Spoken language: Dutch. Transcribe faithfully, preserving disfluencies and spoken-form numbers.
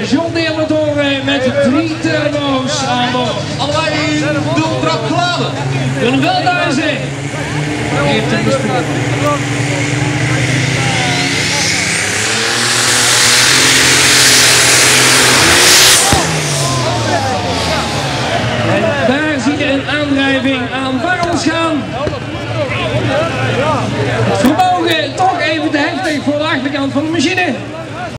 John Deere motoren met drie turbo's aan boord. Allebei dubbeltrap geladen. Willem Veldhuizen heeft hem bestuurd. En daar zie je een aandrijving aan warrels gaan. Het vermogen toch even te heftig voor de achterkant van de machine.